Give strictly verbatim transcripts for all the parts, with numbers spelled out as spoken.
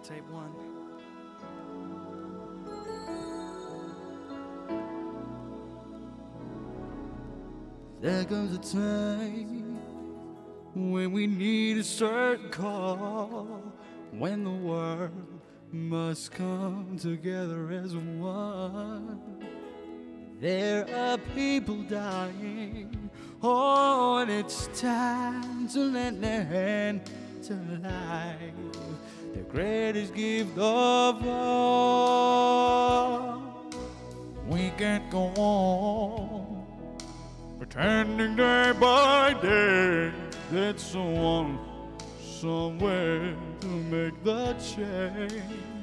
tape one. There comes a time when we need a certain call, when the world must come together as one. There are people dying, oh, and it's time to lend their hand to life, the greatest gift of all. We can't go on pretending day by day that someone somewhere to make the change.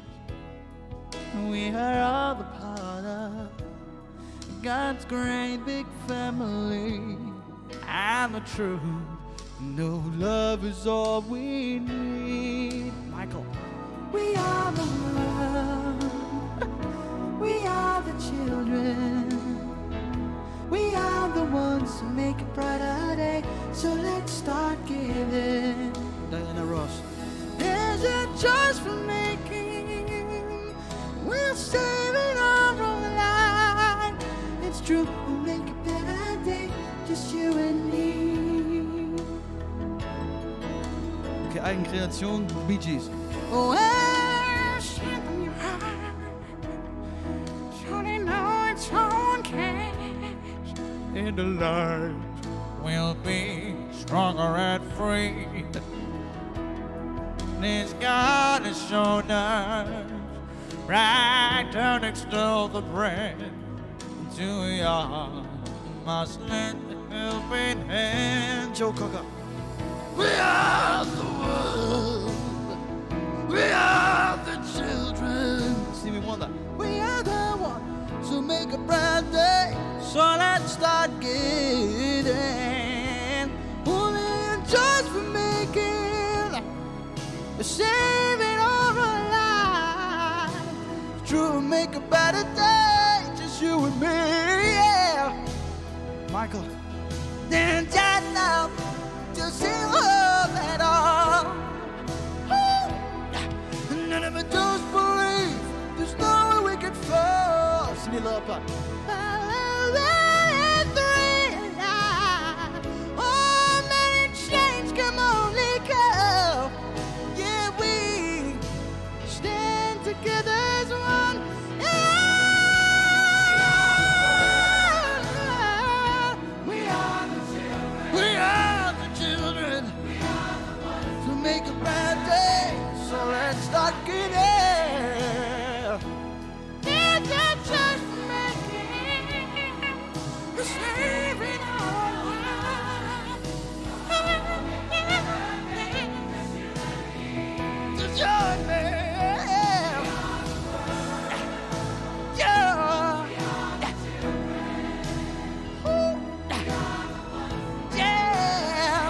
We are all the part of God's great big family, and the truth, no, love is all we need. Michael. We are the world, we are the children, we are the ones who make a brighter day, so let's start giving. Diana Ross. There's a choice for making, we'll save it all on the line. It's true, we'll make a better day, just you and me. Okay, Eigenkreation, Bee Gees. Oh, well, from your heart, surely know its own case. In the light, we'll be stronger and free. This God has shown us right down next to the bread. To your must lend a helping hand. Joe Cocker. We are the world, we are the children, Stevie Wonder. we are the ones who make a bright day, so let's start getting. Only just for making, saving all our lives. True, make a better day, just you and me, yeah. Michael. Then just now, to see love at all. Woo! None of it does believe there's no way we could fall. Cindy Lauper. Oh, many change can only come. Yeah, we stand together as one. We are the children. We are the children. To make a bright day, so let's start getting. There's a chance for making, saving our lives. To join me, yeah. Ooh. Yeah.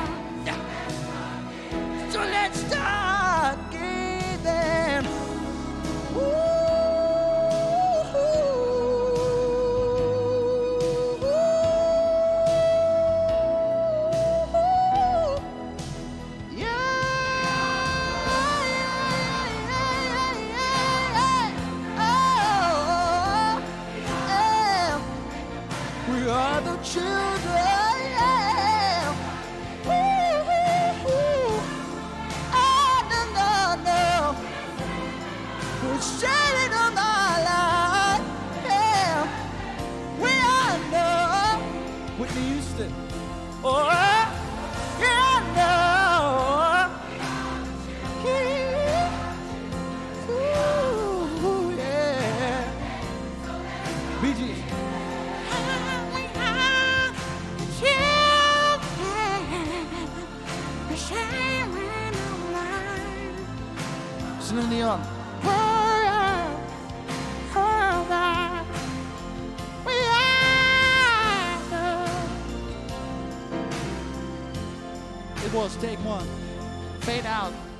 So let's start giving. We are the children, yeah. Ooh, ooh, ooh. Oh, no, no, no. We're shining on our light, yeah. We are no Whitney Houston. Oh, yeah, no. Ooh, yeah. Bee Gees. Celine Dion. It was take one. Fade out.